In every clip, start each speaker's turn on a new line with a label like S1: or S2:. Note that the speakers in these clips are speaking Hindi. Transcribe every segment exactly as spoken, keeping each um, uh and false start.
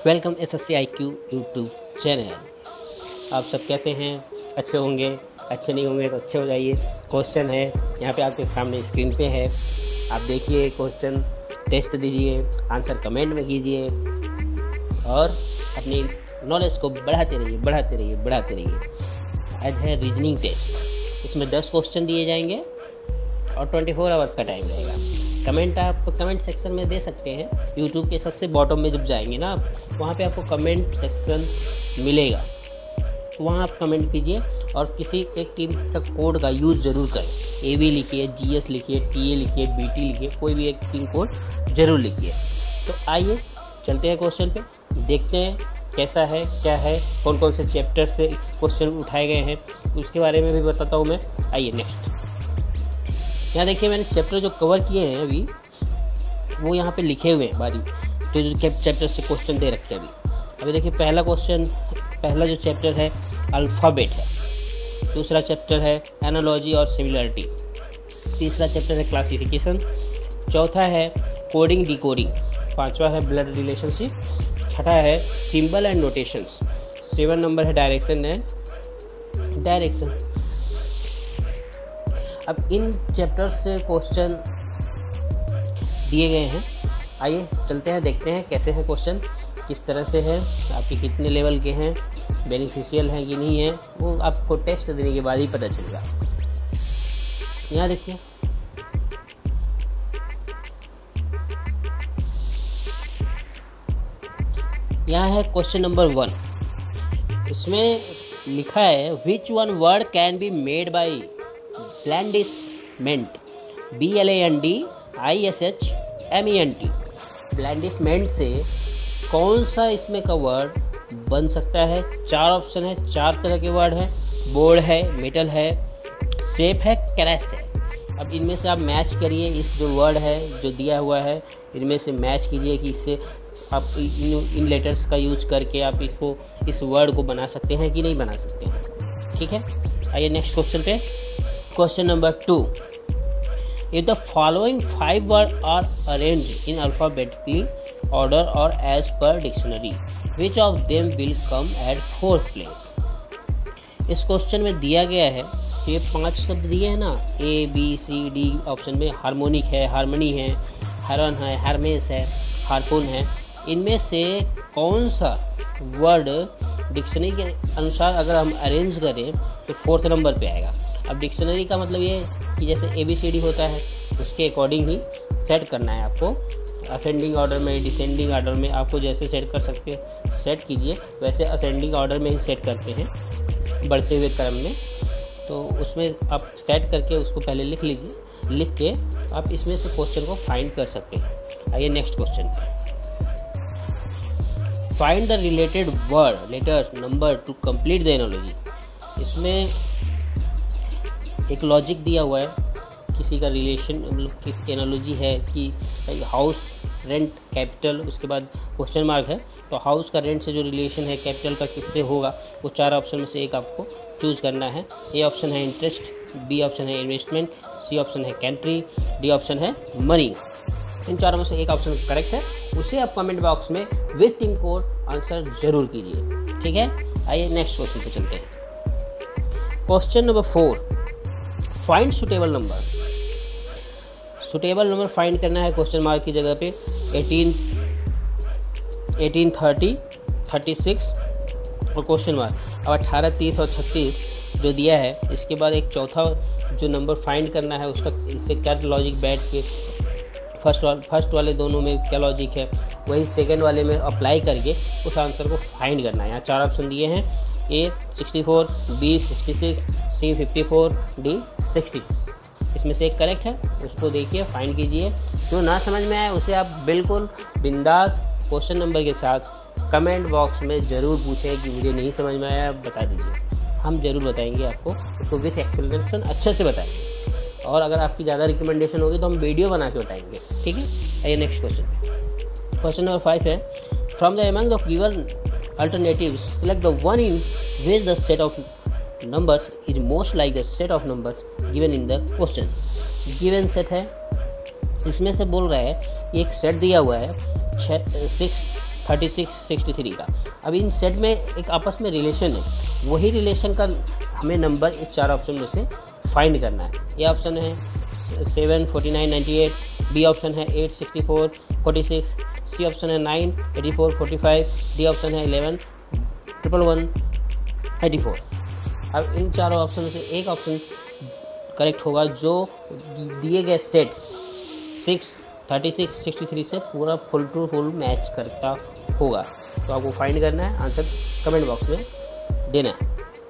S1: Welcome S S C I Q YouTube channel. आप सब कैसे हैं? अच्छे होंगे, अच्छे नहीं होंगे तो अच्छे हो जाइए। क्वेश्चन है यहाँ पे आपके सामने स्क्रीन पे है, आप देखिए क्वेश्चन, टेस्ट दीजिए, आंसर कमेंट में कीजिए और अपनी नॉलेज को बढ़ाते रहिए बढ़ाते रहिए बढ़ाते रहिए। आज है रीजनिंग टेस्ट, इसमें दस क्वेश्चन दिए जाएंगे और ट्वेंटी फोर आवर्स का टाइम रहेगा। कमेंट आप कमेंट सेक्शन में दे सकते हैं। यूट्यूब के सबसे बॉटम में जब जाएंगे ना आप, वहाँ पे आपको कमेंट सेक्शन मिलेगा, वहाँ आप कमेंट कीजिए और किसी एक टीम का कोड का यूज़ ज़रूर करें। ए वी लिखिए, जी एस लिखिए, टी ए लिखिए, बी टी लिखिए, कोई भी एक टीम कोड ज़रूर लिखिए। तो आइए चलते हैं क्वेश्चन पे, देखते हैं कैसा है, क्या है, कौन कौन से चैप्टर से क्वेश्चन उठाए गए हैं, उसके बारे में भी बताता हूँ मैं। आइए नेक्स्ट, यहाँ देखिए मैंने चैप्टर जो कवर किए हैं अभी वो यहाँ पे लिखे हुए हैं बारी, जो जो चैप्टर से क्वेश्चन दे रखे हैं अभी। अभी देखिए पहला क्वेश्चन, पहला जो चैप्टर है अल्फ़ाबेट है, दूसरा चैप्टर है एनालॉजी और सिमिलरिटी, तीसरा चैप्टर है क्लासिफिकेशन, चौथा है कोडिंग डिकोडिंग, पांचवा है ब्लड रिलेशनशिप, छठा है symbol and notations, seven number है डायरेक्शन एंड डायरेक्शन। अब इन चैप्टर से क्वेश्चन दिए गए हैं, आइए चलते हैं, देखते हैं कैसे हैं क्वेश्चन, किस तरह से है, आपके कितने लेवल के हैं, बेनिफिशियल हैं कि नहीं है, वो आपको टेस्ट देने के बाद ही पता चलेगा। यहाँ देखिए यहाँ है क्वेश्चन नंबर वन, इसमें लिखा है which one word can be made by blandishment, B L A N D I S H M E N T. Blandishment से कौन सा इसमें का वर्ड बन सकता है? चार ऑप्शन है, चार तरह के वर्ड हैं, बोर्ड है, मेटल है, शेप है, क्रैश है। अब इनमें से आप मैच करिए, इस जो वर्ड है जो दिया हुआ है इनमें से मैच कीजिए कि इससे आप इन, इन लेटर्स का यूज करके आप इसको इस वर्ड को बना सकते हैं कि नहीं बना सकते हैं। ठीक है, आइए नेक्स्ट क्वेश्चन पे। Question number two, if the following five words are arranged in alphabetically order or as per dictionary, which of them will come at fourth place? इस क्वेश्चन में दिया गया है, ये पांच शब्द दिए हैं ना, A B C D option में, हार्मोनिक है, हार्मनी है, हरन है, हारमेस है, हारपून है। इनमें से कौन सा वर्ड डिक्शनरी के अनुसार अगर हम अरेंज करें तो फोर्थ नंबर पे आएगा। अब डिक्शनरी का मतलब ये कि जैसे ए बी सी डी होता है उसके अकॉर्डिंग ही सेट करना है आपको, असेंडिंग ऑर्डर में, डिसेंडिंग ऑर्डर में, आपको जैसे सेट कर सकते हैं सेट कीजिए, वैसे असेंडिंग ऑर्डर में ही सेट करते हैं बढ़ते हुए क्रम में। तो उसमें आप सेट करके उसको पहले लिख लीजिए, लिख के आप इसमें से क्वेश्चन को फाइंड कर सकते हैं। आइए नेक्स्ट क्वेश्चन पे, find the related word letters number to complete the analogy. इसमें एक लॉजिक दिया हुआ है, किसी का रिलेशन मतलब किस एनालॉजी है कि हाउस रेंट कैपिटल, उसके बाद क्वेश्चन मार्क है, तो हाउस का रेंट से जो रिलेशन है कैपिटल का किससे होगा, वो चार ऑप्शन में से एक आपको चूज़ करना है। ए ऑप्शन है इंटरेस्ट, बी ऑप्शन है इन्वेस्टमेंट, सी ऑप्शन है कंट्री, डी ऑप्शन है मनी। इन चारों में से एक ऑप्शन करेक्ट है, उसे आप कमेंट बॉक्स में विथ टीम कोड आंसर जरूर कीजिए। ठीक है, आइए नेक्स्ट क्वेश्चन पे चलते हैं। Question number four, find suitable number. Suitable number फाइंड करना है क्वेश्चन मार्क की जगह पे eighteen, eighteen, thirty, thirty six और क्वेश्चन मार्क। अब अठारह, तीस और छत्तीस जो दिया है, इसके बाद एक चौथा जो नंबर फाइंड करना है उसका इससे क्या लॉजिक बैठ के फर्स्ट वाले फर्स्ट वाले दोनों में क्या लॉजिक है वही सेकेंड वाले में अप्लाई करके उस आंसर को फाइंड करना है। यहाँ चार ऑप्शन दिए हैं, A sixty four, B sixty six, C fifty four, D sixty. इसमें से एक करेक्ट है, उसको देखिए, फाइंड कीजिए। जो ना समझ में आए उसे आप बिल्कुल बिंदास क्वेश्चन नंबर के साथ कमेंट बॉक्स में ज़रूर पूछें कि मुझे नहीं समझ में आया, बता दीजिए, हम ज़रूर बताएंगे आपको, उसको विथ एक्सप्लेनेशन अच्छे से बताएंगे। और अगर आपकी ज़्यादा रिकमेंडेशन होगी तो हम वीडियो बना के बताएंगे। ठीक है, आइए next question. Question number five है, from the among the given alternatives select the one in which the set of numbers is most like the set of numbers given in the question। given set है, इसमें से बोल रहा है एक सेट दिया हुआ है, छः six thirty six sixty three का। अब इन सेट में एक आपस में रिलेशन है, वही रिलेशन का हमें नंबर इस चार ऑप्शन में से फाइंड करना है। ए ऑप्शन है seven forty nine ninety eight, B option है eight sixty four forty six, C option है nine eighty four forty five, D option है eleven triple one eighty four. अब इन चारों ऑप्शन में से एक ऑप्शन करेक्ट होगा जो दिए गए set six thirty six sixty three से पूरा फुल टू फुल मैच करता होगा। तो आपको फाइंड करना है, आंसर कमेंट बॉक्स में देना है।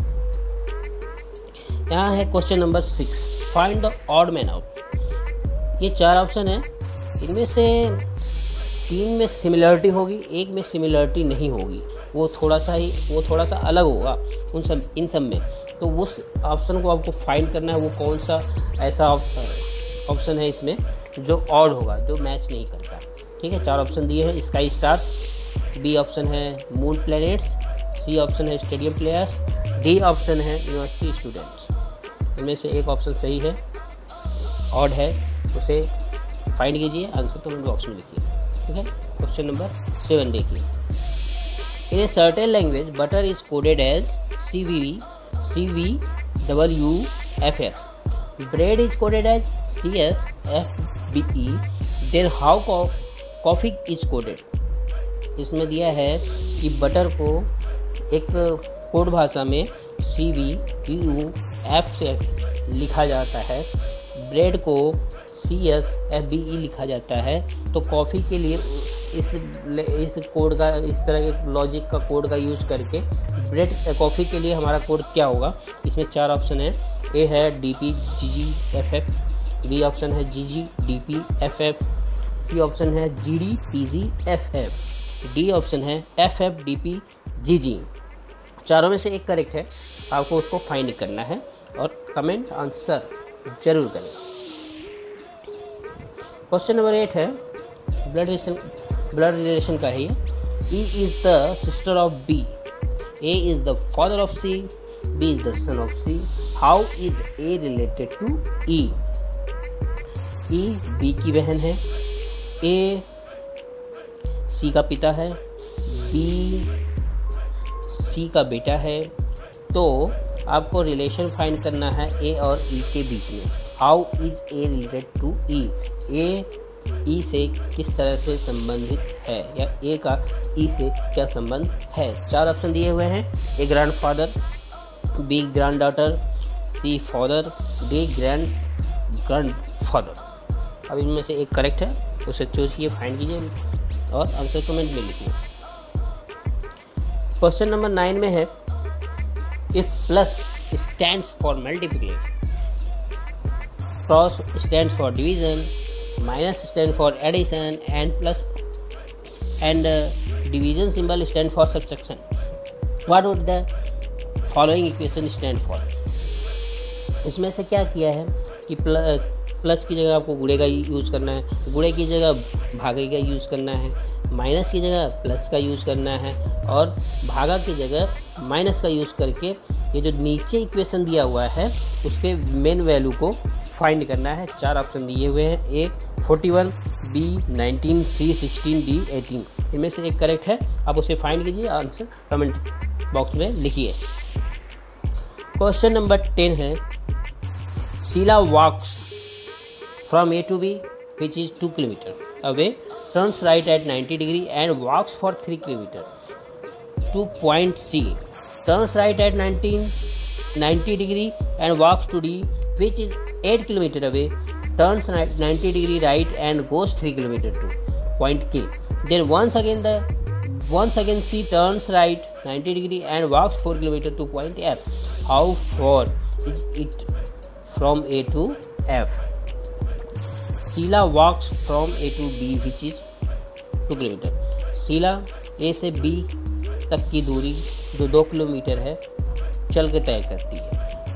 S1: यहाँ है question number six, find the odd man out. ये चार ऑप्शन है, इनमें से तीन में सिमिलरिटी होगी, एक में सिमिलरिटी नहीं होगी, वो थोड़ा सा ही वो थोड़ा सा अलग होगा उन सब इन सब में। तो उस ऑप्शन को आपको फाइंड करना है, वो कौन सा ऐसा ऑप्शन है इसमें जो ऑड होगा, जो मैच नहीं करता। ठीक है, चार ऑप्शन दिए हैं, स्काई स्टार्स, बी ऑप्शन है मून प्लैनेट्स, सी ऑप्शन है स्टेडियम प्लेयर्स, डी ऑप्शन है यूनिवर्सिटी स्टूडेंट्स। इनमें से एक ऑप्शन सही है, ऑड है, उसे फाइंड कीजिए, आंसर कमेंट बॉक्स में लिखिए। ठीक है, क्वेश्चन नंबर सेवन देखिए। In a certain language butter is coded as C V C V W F S, bread is coded as C S F B E, then how coffee is coded. इसमें दिया है कि बटर को एक कोड भाषा में C V U F S लिखा जाता है, ब्रेड को C S F B E लिखा जाता है। तो कॉफ़ी के लिए इस इस कोड का, इस तरह के लॉजिक का कोड का यूज़ करके ब्रेड कॉफ़ी के लिए हमारा कोड क्या होगा। इसमें चार ऑप्शन है, ए है D P G G F F, B option है G G D P F F, C option है G D P G F F, D option है F F D P G G. चारों में से एक करेक्ट है, आपको उसको फाइंड करना है और कमेंट आंसर जरूर करें। क्वेश्चन नंबर एट है, ब्लड रिलेशन ब्लड रिलेशन का है ये। E is the sister of B, A is the father of C, B is the son of C, how is A related to E. E B की बहन है, ए सी का पिता है, बी सी का बेटा है। तो आपको रिलेशन फाइंड करना है ए और ई के बीच में। How is A related to E, A E से किस तरह से संबंधित है, या ए का ई से क्या संबंध है। चार ऑप्शन दिए हुए हैं, A grandfather, B granddaughter, C father, D grand grandfather. अब इनमें से एक करेक्ट है, उसे चूज कीजिए, फाइंड कीजिए और आंसर कमेंट में लिखिए। क्वेश्चन नंबर नाइन में है, if plus stands for multiplication, cross stands for division, minus stand for addition, and plus and division symbol stand for subtraction, what would the following equation stand for. इसमें से क्या किया है कि प्लस प्लस की जगह आपको गुणे का यूज़ करना है, गुणे की जगह भागे का यूज़ करना है, माइनस की जगह प्लस का यूज़ करना है, और भागा की जगह माइनस का यूज़ करके ये जो नीचे इक्वेशन दिया हुआ है उसके मेन वैल्यू को फाइंड करना है। चार ऑप्शन दिए हुए हैं, A forty one, B nineteen, C sixteen, D eighteen. इनमें से एक करेक्ट है, आप उसे फाइंड कीजिए, आंसर कमेंट बॉक्स में लिखिए। क्वेश्चन नंबर टेन है, Sheela walks from A to B which is two kilometer away, turns right at ninety degree and walks for three kilometer to point C, turns right at ninety degree and walks to D which is eight kilometer away, turns ninety degree right and goes three kilometer to point K. Then once again the once again she turns right ninety degree and walks four kilometer to point F. How far is it from A to F? Sheila walks from A to B which is two kilometer. Sheela A से B तक की दूरी जो दो किलोमीटर है चल के तय करती है।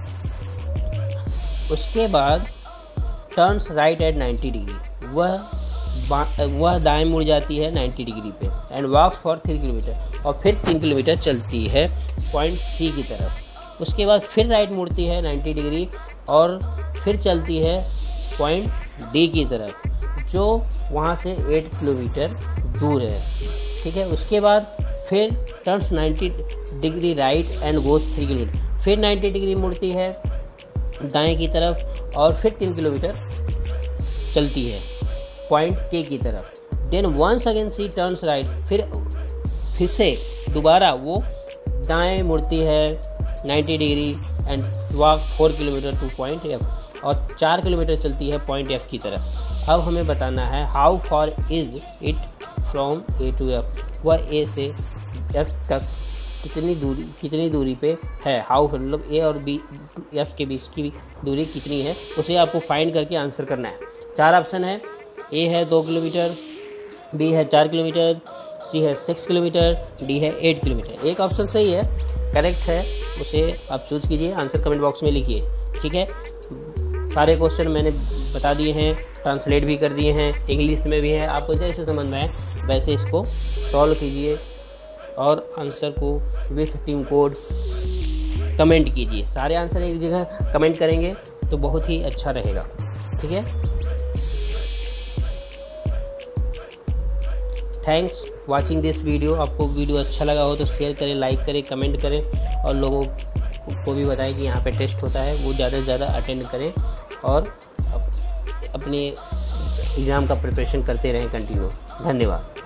S1: उसके बाद turns right at ninety degree, वह वह दाएं मुड़ जाती है नाइन्टी डिग्री पे, and walks for three kilometer, और फिर तीन किलोमीटर चलती है पॉइंट सी की तरफ। उसके बाद फिर राइट मुड़ती है नाइन्टी डिग्री और फिर चलती है पॉइंट डी की तरफ, जो वहाँ से एट किलोमीटर दूर है। ठीक है। उसके बाद फिर turns ninety degree right and goes three kilometer, फिर नाइन्टी डिग्री मुड़ती है दाएं की तरफ और फिर तीन किलोमीटर चलती है पॉइंट के की तरफ। Then once again C turns right, फिर फिर से दोबारा वो दाएं मुड़ती है ninety degree and walk four kilometer to point F, और चार किलोमीटर चलती है पॉइंट एफ की तरफ। अब हमें बताना है how far is it from A to F, वह ए से एफ तक कितनी दूरी कितनी दूरी पे है। हाउ मतलब ए और बी एफ के बीच की दूरी कितनी है, उसे आपको फाइंड करके आंसर करना है। चार ऑप्शन है, ए है दो किलोमीटर, बी है चार किलोमीटर, सी है सिक्स किलोमीटर, डी है एट किलोमीटर। एक ऑप्शन सही है, करेक्ट है, उसे आप चूज़ कीजिए, आंसर कमेंट बॉक्स में लिखिए। ठीक है, सारे क्वेश्चन मैंने बता दिए हैं, ट्रांसलेट भी कर दिए हैं, इंग्लिश में भी है, आपको जैसे समझ में आए वैसे इसको सॉल्व कीजिए और आंसर को विथ टीम कोड कमेंट कीजिए। सारे आंसर एक जगह कमेंट करेंगे तो बहुत ही अच्छा रहेगा। ठीक है, थैंक्स वाचिंग दिस वीडियो। आपको वीडियो अच्छा लगा हो तो शेयर करें, लाइक करें, कमेंट करें और लोगों को भी बताएं कि यहाँ पे टेस्ट होता है, वो ज़्यादा से ज़्यादा अटेंड करें और अपने एग्ज़ाम का प्रिपरेशन करते रहें कंटिन्यू। धन्यवाद।